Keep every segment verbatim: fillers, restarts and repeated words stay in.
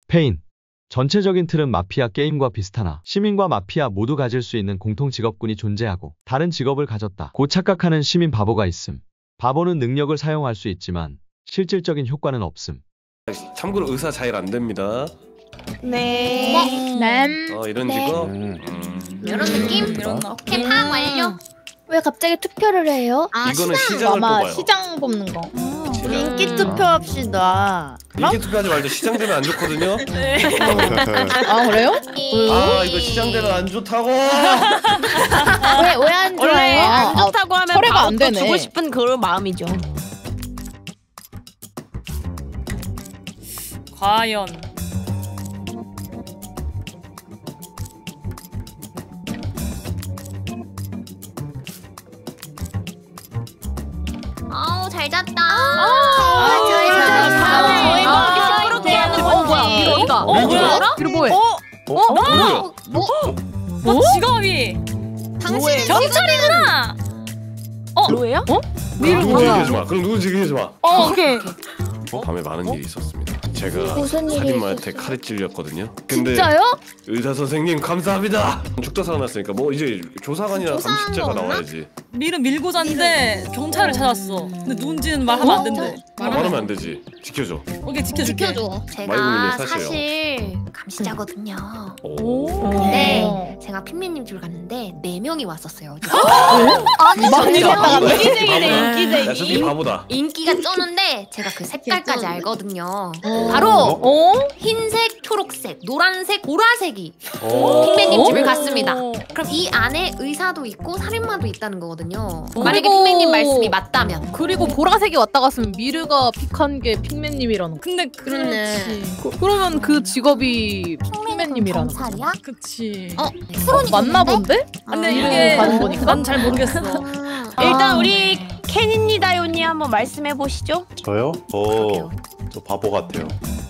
페인. 전체적인 틀은 마피아 게임과 비슷하나 시민과 마피아 모두 가질 수 있는 공통 직업군이 존재하고 다른 직업을 가졌다 고 착각하는 시민 바보가 있음. 바보는 능력을 사용할 수 있지만 실질적인 효과는 없음. 참고로 의사 자일 안 됩니다. 네. 네. 어 이런 네. 직업? 음. 음. 이런 느낌? 이런 오케이, 파악 완료. 왜 갑자기 투표를 해요? 아, 이거는 시장을 아마 뽑아요. 시장 뽑는 거. 시장. 인기 투표합시다. 인기 투표하지 말죠. 시장 되면 안 좋거든요. 네. 아 그래요? 아 이거 시장 되면 안 좋다고. 왜 왜 안 좋아요? 원래 안 아, 좋다고 하면 철회가 안 바보 되네. 주고 싶은 그런 마음이죠. 과연 아우 잘 잤다. 아, 잘 잤다. 시끄럽게 하는 건지. 어 뭐야? 이거 이거. 어 뭐야? 이거 뭐해? 어? 뭐야? 뭐 직업이 당신은 경찰이구나. 로에요? 그럼 누군지 얘기하지 마. 그럼 누군지 얘기하지 마. 어 오케이. 밤에 많은 일이 있었습니다. 제가 무슨 일이 살인마한테 칼에 찔렸거든요. 근데 진짜요? 의사 선생님 감사합니다. 죽다 살아났으니까 뭐 이제 조사관이나 조사한 감식자가 거 없나? 나와야지. 밀은 밀고 잔데 경찰을 찾았어. 근데 누군지는 말하면 안 된대. 아, 말하면 안 되지. 지켜줘. 오케이 지켜줄게. 지켜줘. 제가 마이구미님 사실요. 사실 감시자거든요. 오. 근데 제가 핑맨님 줄 갔는데 네 명이 왔었어요. 아니 많이 갔다 갔네. 인기쟁이네 야 인기쟁이. 저기 바보다. 인기가 쩌는데 제가 그 색깔까지 알거든요. 어. 바로 어? 흰색, 초록색, 노란색, 보라색이 오. 핑맨님 집을 갔습니다. 오. 그럼 이 안에 의사도 있고 살인마도 있다는 거거든요. 어. 만약에 그리고- 핑맨님 말씀이 맞다면. 그리고 보라색이 왔다 갔으면 미르가 픽한 게 핑맨님이라는 거. 근데 그렇지. 그, 그러면 그 직업이 핑맨님이라는 거. 경찰이야? 그치. 어, 어, 맞나 본데? 근데 아. 이게 가는 거니까? 난 잘 모르겠어. 아. 일단 우리 캔입니다요니 한번 말씀해 보시죠. 저요? 저, 저 바보 같아요.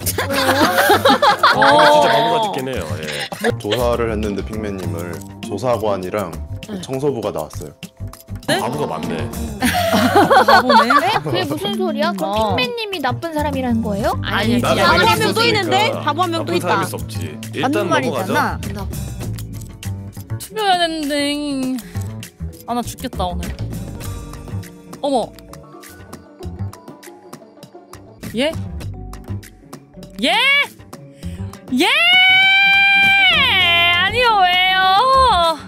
아, 진짜 바보 같긴 해요. 예. 조사를 했는데 핑맨님을 조사관이랑 청소부가 나왔어요. 바보가 많네. 바보네. 네? 그게 무슨 소리야? 그럼 어. 핑맨님이 나쁜 사람이라는 거예요? 아니 나도 바보 알고 한 명 또 있었으니까 있는데 바보 한 명 또 나쁜 있다. 사람일 수 없지. 일단 넘어가자. 투표해야 되는데. 아 나 죽겠다 오늘. 어머. 예? 예? 예? 아니요 왜요?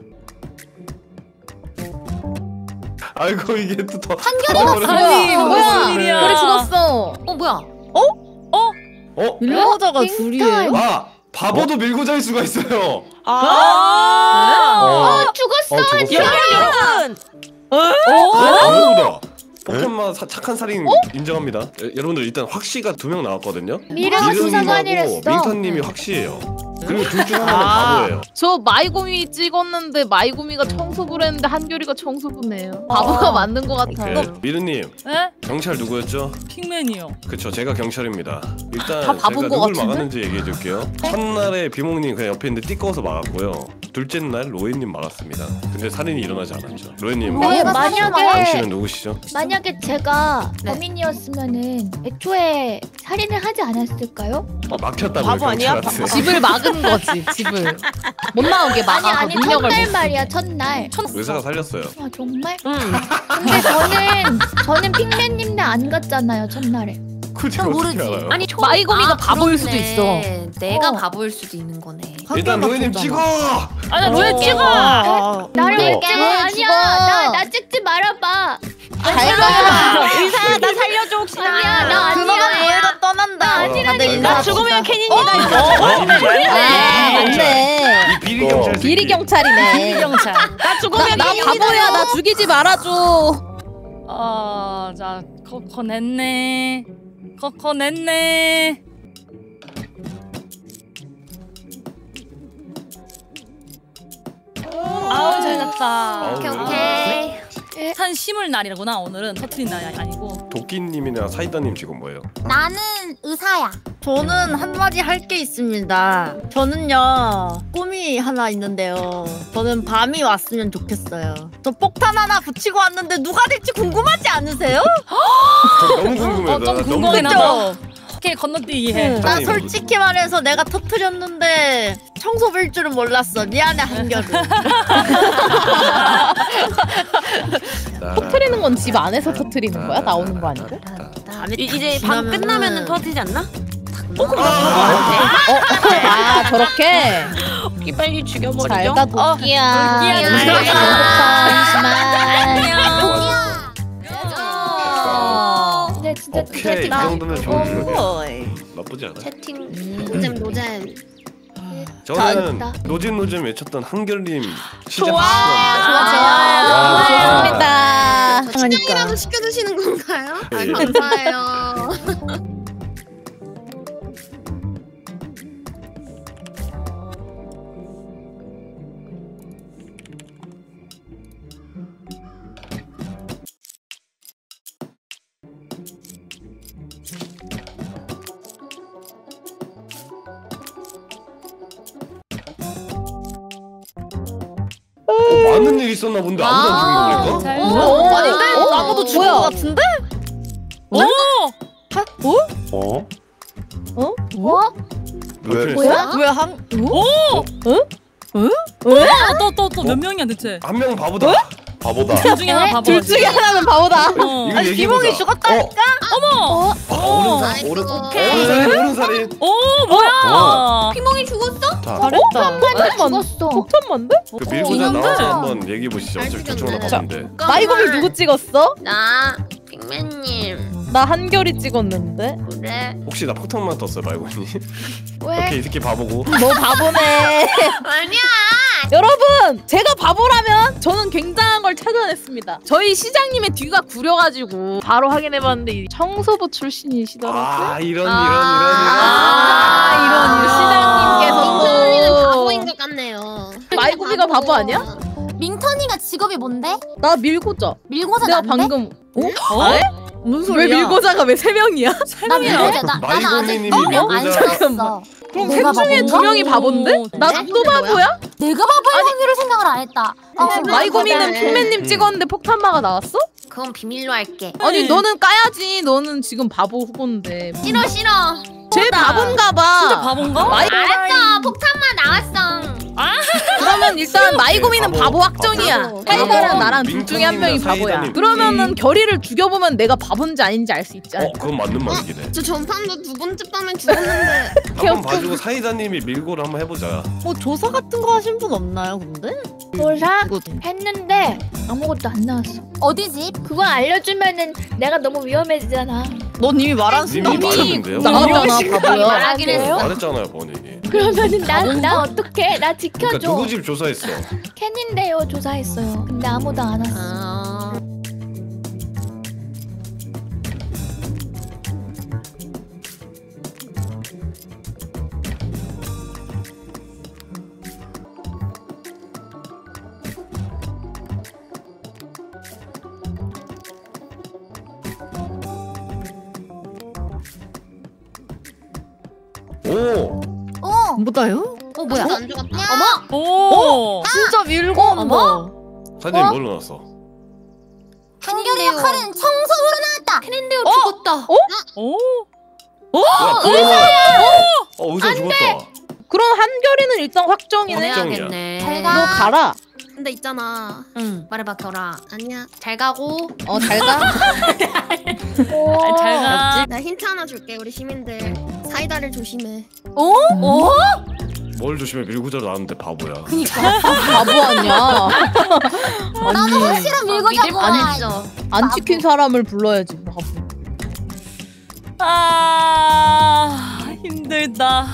아이고 이게 또 더. 한결이 아니 뭐야? 무슨 일이야? 우리 죽었어. 어 뭐야? 어? 밀려자가 어? 둘이에요? 아 바보도 밀고 잘 수가 있어요. 아. 어 죽었어. 어, 죽었어. 여러분 바보다. 포켓몬 사, 착한 살인 인정합니다. 여, 여러분들 일단 확시가 두 명 나왔거든요. 미르가 미르님하고 조사관이랬어. 민턴님이 확시예요. 그리고 둘 중 하나는 아. 바보예요. 저 마이구미 찍었는데 마이구미가 청소부를 했는데 한결이가 청소부네요. 바보가 맞는 것 같아요. 오케이. 미르님 네? 경찰 누구였죠? 핑맨이요. 그쵸 제가 경찰입니다. 일단 다 바본 제가 것 누굴 같은데? 막았는지 얘기해 줄게요. 첫날에 비몽님 그냥 옆에 있는데 띠꺼워서 막았고요. 둘째 날 로엔님 막았습니다. 근데 살인이 일어나지 않았죠. 로엔님 네, 당신은 만약에 누구시죠? 만약에 제가 네. 범인이었으면은 애초에 살인을 하지 않았을까요? 어, 막혔다고요 바보 아니야? 경찰한테. 집을 막은 거지. 집을 못 나오게 아니 막아서 아니 능력을 첫날 못 말이야 쓰게. 첫날. 의사가 살렸어요. 아 정말? 응. 근데 저는 저는 핑맨님네 안 갔잖아요 첫날에. 그걸 제가 어떻게 알아요? 아니 저 마이구미가 아, 바보일 수도 그렇네. 있어. 내가 어. 바보일 수도 있는 거네. 일단 로엔님 찍어! 아나 로에 찍어. 아, 나를 왜 어. 찍어? 왜 아니야 찍어? 나 나 찍지 말아봐. 잘 가. 의사야 나 살려줘 혹시. 아니야 나 아니야. 그만 떠난다. 아니라니까. 나 죽으면 캔입니다. 아, 맞네. 이 비리 경찰 새끼. 비리 경찰이네. 경찰. 나 죽으면 나 바보야. 나 죽이지 말아줘. 어, 자, 커커 냈네. 커커 냈네. 아우 잘 잤다. 오케이 아우, 오케이. 산 심을 날이라구나. 오늘은 터트린 날이 아니고. 도끼님이나 사이다님 지금 뭐예요? 나는 의사야. 저는 한마디 할 게 있습니다. 저는요 꿈이 하나 있는데요. 저는 밤이 왔으면 좋겠어요. 저 폭탄 하나 붙이고 왔는데 누가 될지 궁금하지 않으세요? 저 너무 궁금해요. 어, 좀 나 너무 궁금해, 궁금해. 나도. 오케이 건너뛰기 해. 나 아니, 솔직히 말해서 내가 터트렸는데 청소부일 줄은 몰랐어. 미안해 한결은. 터트리는 건 집 안에서 터트리는 거야? 나오는 거 아니고? 이, 이제 밤 끝나면은 터지지 않나? 아 저렇게? 이 빨리 죽여버리죠. 잘가 도끼야. 도끼야, 근데 진짜 오케이 이 나 정도면 좋은 실력이야. 어이. 나쁘지 않아. 채팅 음. 노잼 노잼. 저는 잘했다. 노잼 노잼 외쳤던 한결님 시작. 좋아 와. 좋습니다. 치킨이라도 시켜주시는 건가요? 아 감사해요. 어, 많은 일 있었나 본데 아무도 안 죽은 거 보니까. 어? 아닌데? 나보다 죽은 뭐야? 거 같은데? 오! 어? 어? 왜? 뭐야? 왜 한? 오! 또또 또 몇 명이야 대체? 한 명 바보다. 바보다. 둘 중에 하나 바보. 둘 중에 하나는 바보다. 어. 이거 아니 얘기해보자. 기봉이 죽었다니까? 어머! 어, 나이스. 오른 오른살인 오른살인. 오 뭐야? 피몽이 죽었어? 자, 잘했다. 죽었어. 폭탄만데? 그 밀고자 있는데? 나와서 한번 얘기해 보시죠. 잘 어차피 죽였네. 대충 나봤는데. 마이곰이 누구 찍었어? 나 빅맨님. 나 한결이 찍었는데. 그래. 혹시 나 폭탄만 떴어요 말고니? 왜? 오케이 이 새끼 바보고. 너 바보네. 아니야. 여러분, 제가 바보라면 저는 굉장한 걸 찾아냈습니다. 저희 시장님의 뒤가 구려가지고 바로 확인해봤는데 이 청소부 출신이시더라고요. 아 이런 이런 아, 이런 시장님께서 민턴이는 바보인 것 같네요. 마이구미가 바보 아니야? 민턴이가 직업이 뭔데? 나 밀고자. 밀고자 내가 난데? 방금 어? 무슨 왜 소리야? 밀고자가 왜 세 명이야? 나 밀고자 나, 나는 아직 마이구미님이 분명 안 밀고자. 찾았어. 그럼 내가 셋 중에 바본가? 두 명이 바본데? 오, 나 또 바보야? 내가 바보일 확률을 생각을 안 했다. 어, 마이구미는 네. 핑맨님 음. 찍었는데 폭탄마가 나왔어? 그건 비밀로 할게. 아니 너는 까야지. 너는 지금 바보 후보인데. 싫어 싫어. 제일 바본가 봐. 진짜 바본가? 마이 알았어. 폭탄만 나왔어. 그러면 일단 마이고미는 바보, 바보 확정이야. 바보. 사이다랑 나랑 둘 중에 한 명이 민턴님이나 바보야. 사이다님. 그러면은 결의를 죽여보면 내가 바본지 아닌지 알 수 있지 어 않을까? 그건 맞는 말이긴 해. 저 전판도 두 번째 밤에 죽었는데. 한번 봐주고 사이다님이 밀고를 한번 해보자. 뭐 조사 같은 거 하신 분 없나요 근데? 조사 이거 했는데 아무것도 안 나왔어. 어디지? 그거 알려주면은 내가 너무 위험해지잖아. 넌 이미 말한 님이 순간 말했는데요? 나왔잖아 바보야. 말하긴 했어. 말했잖아요 본인이. 그러면은 나, 나 어떡해? 나 지켜줘. 그러니까 누구 집 조사했어? 캔인데요 조사했어요. 근데 아무도 안 왔어. 아... 오. 어, 뭐다요? 어 뭐야? 안 죽었다. 어머, 오. 진짜 밀고 오는 거. 사장님 뭘로 나왔어? 한결이와 칼은 청소부로 나왔다. 캔인데요 죽었다. 오. 야, 의사! 어 의사 죽었다. 그럼 한결이는 일단 확정이네. 확정이야. 잘 너 가. 가라. 근데 있잖아. 응. 말해봐 결아. 아니야. 잘 가고. 어 잘 가. 아니, 잘 가. 나 힌트 하나 줄게 우리 시민들. 사이다를 조심해. 어? 어? 뭘 조심해 밀고자로 나왔는데 바보야. 바보 아니야. 나도 확실한 밀고자 믿을 좋아. 뻔했죠. 안 지킨 사람을 불러야지. 바보. 아 힘들다.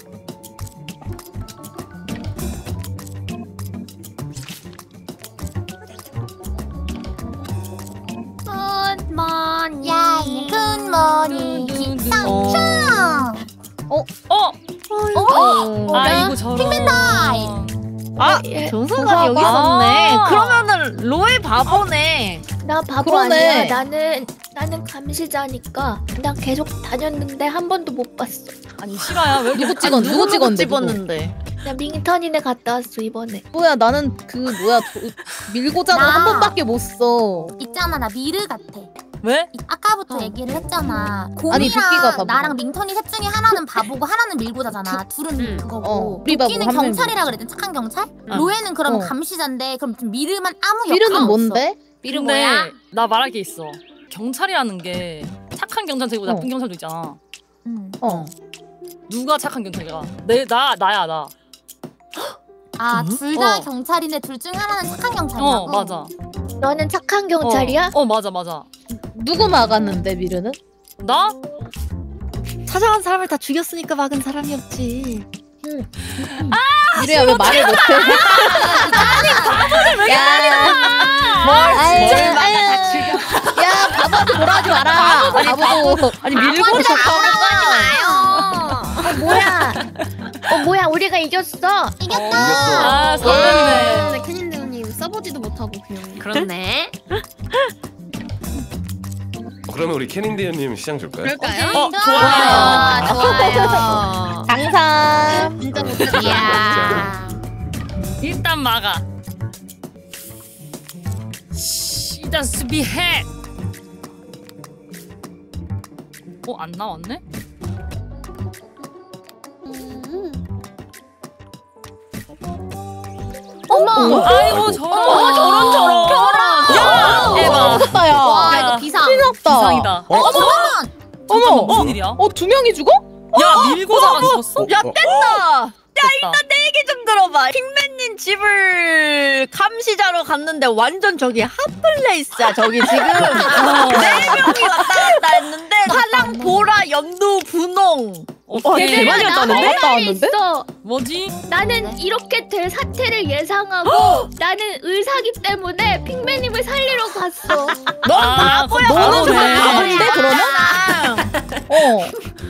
굿모닝. 야, 굿모닝. 기상청. 어? 어? 아이고 저런. 핑맨다이. 아 정사관이 여기 있었네. 아. 그러면은 로에 바보네. 나 바보 그러네. 아니야. 나는 나는 감시자니까 난 계속 다녔는데 한 번도 못 봤어. 아니 실화야 왜 이렇게 누구 찍었? 누구 찍었는데? 누구? 찍었는데. 나 밍턴이네 갔다 왔어 이번에. 뭐야 나는 그 뭐야 도, 밀고자는 나. 한 번밖에 못 써. 있잖아, 나 미르 같아. 왜? 아까부터 어. 얘기를 했잖아. 아니, 도끼가 곰이랑 바보. 나랑 민턴이 셋 중에 하나는 바보고 하나는 밀고자잖아. 둘은 응. 그거고. 어, 우리 바보 도끼는 한 명 경찰이라 그랬든 착한 경찰. 어. 로에는 그럼 어. 감시자인데 그럼 미르만 아무 역할 미르는 없어. 뭔데? 미르 근데 뭐야? 나 말할 게 있어. 경찰이라는 게 착한 경찰도 있고 나쁜 어. 경찰도 있잖아. 응. 어. 누가 착한 경찰이야? 내 나 나야 나. 아, 둘 다 어. 경찰인데 둘 중 하나는 착한 경찰이라고. 어 맞아. 너는 착한 경찰이야? 어, 어 맞아 맞아. 누구 막았는데 미르는? 나? 찾아간 사람을 다 죽였으니까 막은 사람이었지. 아, 미르야 왜 말을 못해? 야, 뭘 진짜. 막아 다 죽여. 야 바보한테 뭐라 하지 마라. 바보고. 아니 밀고 어, 뭐야? 어, 뭐야? 우리가 이겼어. 이겼다. 아 설렜네. 캐닌대원님 써보지도 못하고 그냥. 그렇네. 어, 그러면 우리 캐닝데이님 시장 줄까요? 그럴까요? 어, 좋아요. 좋아요. 장삼. 진짜 못했다. 이야. 일단 막아. 시다 수비해. 어 안 나왔네? 어머. 아이고 저런. 어, 저런 저런. 야 에바. 죽었다 야. 와 야, 이거 비상. 큰일 났다. 이상이다. 어? 어머 무슨 일이야? 어 두 명이 죽어? 야 밀고자가 죽었어? 야 뗐다. 됐다. 얘기 좀 들어봐. 핑맨님 집을 감시자로 갔는데 완전 저기 핫플레이스야. 저기 지금 네 명이 왔다 갔다 했는데 파랑, 보라, 연두, 분홍. 오케이. 대만이었다는데? 나 갔다 할 말이 왔는데? 있어. 뭐지? 나는 이렇게 될 사태를 예상하고 나는 의사기 때문에 핑맨님을 살리러 갔어. 넌 아, 바보야. 그럼 너는 정말 바보네. 바보인데 그러면? 어.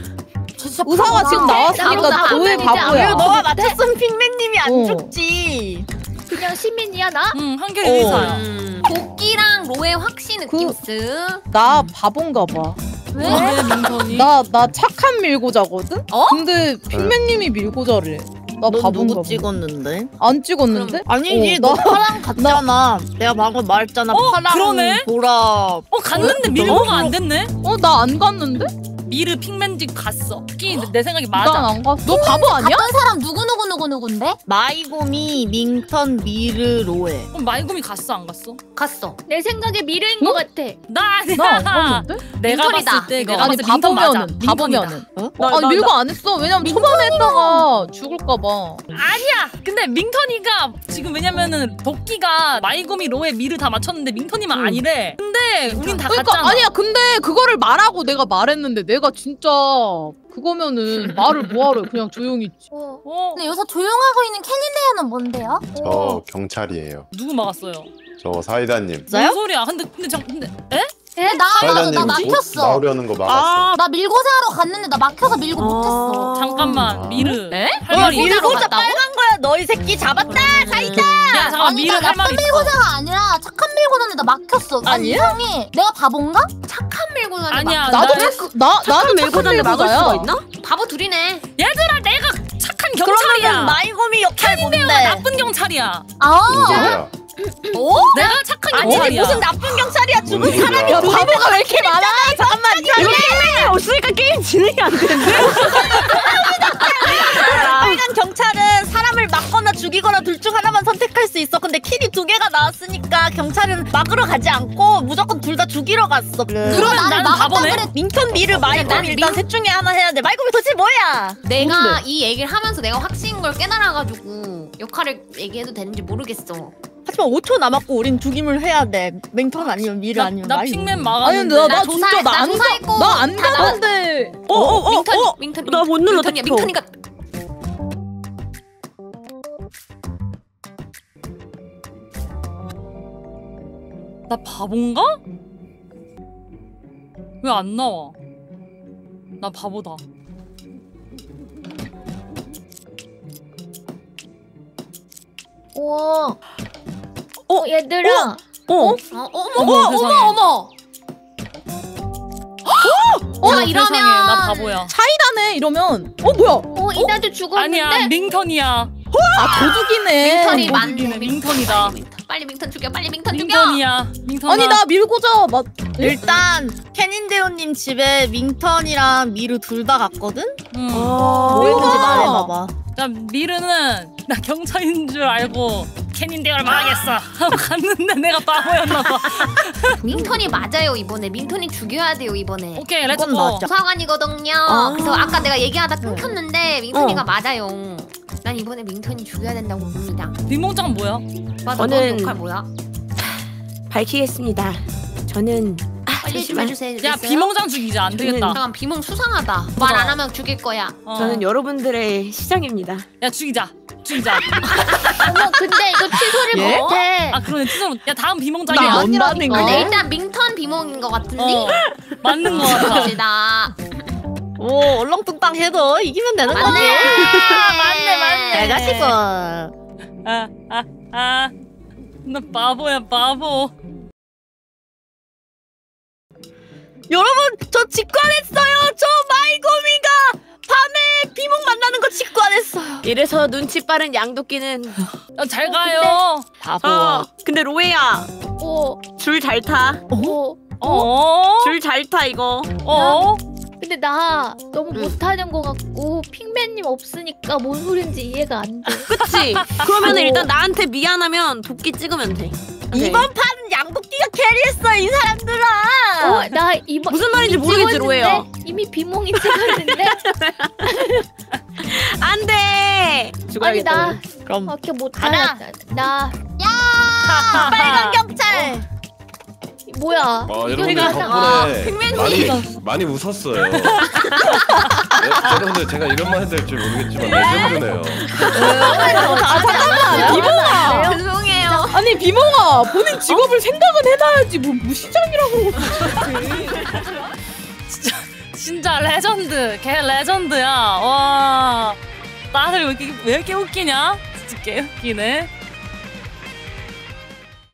의사가 지금 나왔으니까 나보다 도의 바보는 이제 바보야. 안 너가 맞췄으면 핑맨님이 안 어. 죽지. 그냥 시민이야 나? 응 한결이 의사야. 음, 도끼랑 로의 확신 느낌스. 나 바본가 봐. 왜? 왜 민선이? 나, 나 착한 밀고자거든? 어? 근데 핑맨님이 밀고자래. 나 바본가 봐. 찍었는데? 안 찍었는데? 아니지, 어, 너 나- 파랑 갔잖아. 내가 방금 말했잖아. 어, 파랑, 그러네? 보라. 어 갔는데 밀고가 안 됐네? 어, 나 안 갔는데? 미르 핑맨집 갔어. 끼 내 생각이 난 맞아. 안 갔어. 너 바보 아니야? 갔던 사람 누구 누구 누구 누구인데? 마이고미, 밍턴, 미르, 로에. 그럼 마이곰이 갔어 안 갔어? 갔어. 내 생각에 미르인 것 같아. 나 아니야. 나 안 갔는데? 내가 민턴이다, 봤을 때 이거. 내가 아니, 봤을 때 민턴 맞아. 바보면은. 민턴이다. 바보면은. 어? 어, 아니, 밀고 안 했어. 왜냐면 초반에 했다가 죽을까봐. 아니야. 근데 민턴이가 지금 왜냐면은 도끼가 마이곰이 로에 미르 다 맞췄는데 민턴이만 응. 아니래. 근데 우린 다 그러니까, 갔잖아. 아니야. 근데 그거를 말하고 내가 말했는데 내가 진짜 그거면은 말을 뭐하러 해. 그냥 조용히 있지. 어. 어. 근데 여기서 조용하고 있는 캘린데이아는 뭔데요? 저 경찰이에요. 누구 막았어요? 저 사이다님. 무슨 소리야? 근데 근데 저 근데 에? 에? 나, 나, 나 사이다님 막혔어. 나오려는 거 막았어. 나 밀고자 하러 갔는데 나 막혀서 밀고 못했어. 잠깐만 아. 미르. 에? 할 말이 있- 밀고자 빨간 거야. 너희 새끼 잡았다. 사이다. 야 잠깐 아니 미르 나 할 말이 나쁜 있어. 밀고자가 아니라 착한 밀고자인데 나 막혔어. 아니 아니야? 이상해. 내가 바본가? 착한 밀고자는 아니야. 나도 나- 착, 나, 나도 밀고자인데 막을 밀고자야. 수가 있나? 바보 둘이네. 얘들아 내가 착한 그러면 경찰이야. 마이고미 역할 뭔데? 나쁜 경찰이야. 아, 뭐야? 내가 착한 아니지, 경찰이야. 무슨 나쁜 경찰이야. 죽은 뭔 소리야? 야, 바보가 왜 이렇게 많아? 잠깐만. 이거 없으니까 게임 진행이 안 되는데. 빨간 경찰은 사람을 막거나 죽이거나 둘 중 하나만 선택할 수 있어. 근데 킬이 두 개가 나왔으니까 경찰은 막으러 가지 않고 무조건 둘 다 죽이러 갔어. 그럼 그러면 나는 나는 막았다 바보네? 그랬. 민턴, 미르, 마이고미 난 일단 셋 중에 하나 해야 돼. 마이고미 도대체 뭐야? 내가 이 얘기를 하면서 내가 확신인 걸 깨달아가지고 역할을 얘기해도 되는지 모르겠어. 하지만 오 초 남았고 우린 죽임을 해야 돼. 맹턴 아니면 미르 나, 아니면 나 마이고미. 핑맨 아니 막았는데. 근데 나, 나 나 진짜 조사해, 나 나안 조사했고 가. 나안 다 가는데. 어, 어, 어, 민턴, 어. 민턴, 나 못 눌렀다, 민턴이야, 또. 민턴이가. 나 바본가? 왜 안 나와? 나 바보다. 오. 어, 얘들아. 어? 어, 어머, 어머, 어머, 세상에. 어머. 어머, 나 이러면- 세상에, 나 바보야. 차이다네 이러면. 어 뭐야? 어, 이나도 죽었는데. 아니야 민턴이야. 아 도둑이네. 민턴이 어, 맞네. 민턴이다. 민턴. 빨리 민턴 죽여, 빨리 민턴 죽여. 민턴이야. 민턴아. 아니 나 밀고자 맞 일단 캐닌데오님 집에 밍턴이랑 미르 둘 다 갔거든? 응. 뭐 했는지 말해봐봐. 자, 미르는 나 경찰인 줄 알고 캐닌데어를 말하겠어 하고 갔는데 내가 바보였나봐. 밍턴이 맞아요 이번에. 밍턴이 죽여야 돼요 이번에. 오케이 렛츠고. 그건 맞아. 수사관이거든요. 아. 그래서 아까 내가 얘기하다 끊겼는데 밍턴이가 맞아요. 난 이번에 밍턴이 죽여야 된다고 봅니다. 비몽장은 뭐야? 맞아. 저는- 넌 역할 뭐야? 밝히겠습니다. 저는 아, 빨리 좀 잠시만. 해주세요. 야 됐어요? 비몽장 죽이자. 안 되겠다. 잠깐 비몽 수상하다. 말 안 하면 죽일 거야. 어. 저는 여러분들의 시장입니다. 야 죽이자. 죽이자. 어머 근데 이거 취소를 예? 못해. 아 그러네 취소로. 야 다음 비몽장이야. 나 뭔다는 근데 거야? 일단 밍턴 비몽인 것 같은데. 어 맞는 거 같아. 갑시다. 오 얼렁뚱땅 해도 이기면 되는 거지. 맞네. 맞네 맞네. 내가 싶어. 아아아 나 바보야 바보. 여러분 저 직관했어요. 저 마이고미가 밤에 비몽 만나는 거 직관했어요. 이래서 눈치 빠른 양도끼는 야, 잘 가요. 바보. 어 근데 로에야 어, 줄 잘 타. 어. 어? 줄 잘 타 이거. 어? 근데 나 너무 못하는 거 같고 핑맨님 없으니까 뭔 소린지 이해가 안 돼. 그치? 그러면은 일단 나한테 미안하면 도끼 찍으면 돼. 이번 판 양도끼가 캐리했어 이 사람들아. 어, 나 이번 무슨 말인지 이미 모르겠지, 찍었는데? 로에요. 이미 비몽이 찍었는데. 안 돼. 아니 나 그럼 그렇게 가라. 못하겠다. 나 빨간 경찰. 뭐야? 아 여러분들 이거 하나- 덕분에 많이 많이 웃었어요. 네, 여러분들 제가 이런 말 해도 될 줄 모르겠지만 레전드네요. 아 잠깐만 비몽아. 죄송해요. 아니 비몽아 본인 직업을 생각은 해놔야지 뭐 무시장이라고 그러고. 진짜 레전드. 걔 레전드야. 와. 다들 왜 이렇게, 왜 이렇게 웃기냐? 진짜 개 웃기네.